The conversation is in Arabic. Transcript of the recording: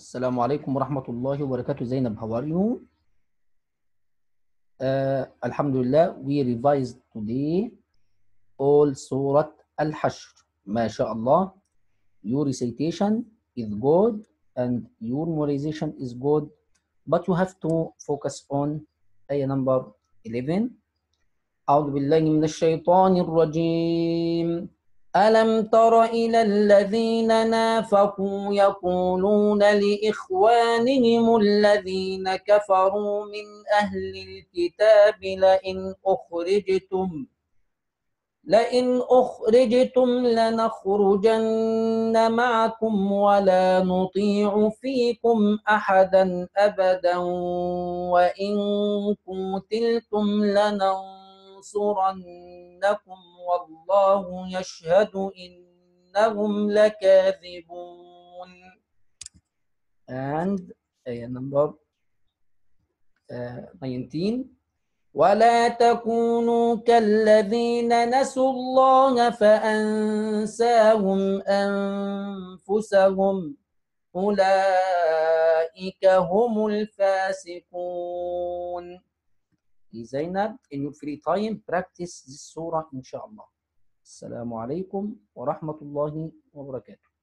السلام عليكم ورحمة الله وبركاته. زينب, how are you? Alhamdulillah, we revised today all Surah Al-Hashr. MashaAllah, your recitation is good and your memorization is good, but you have to focus on ayah number 11. أعوذ بالله من الشيطان الرجيم. ألم تر إلى الذين نافقوا يقولون لإخوانهم الذين كفروا من أهل الكتاب لئن أخرجتم لنخرجن معكم ولا نطيع فيكم أحدا أبدا وإن قتلتم لننصرنكم والله يشهد إنهم لكاذبون. And number 19. ولا تكونوا كالذين نسوا الله فأنساهم أنفسهم أولئك هم الفاسقون. Zainab, in your free time, practice this surah, inshallah. Assalamu alaikum wa rahmatullahi wa barakatuh.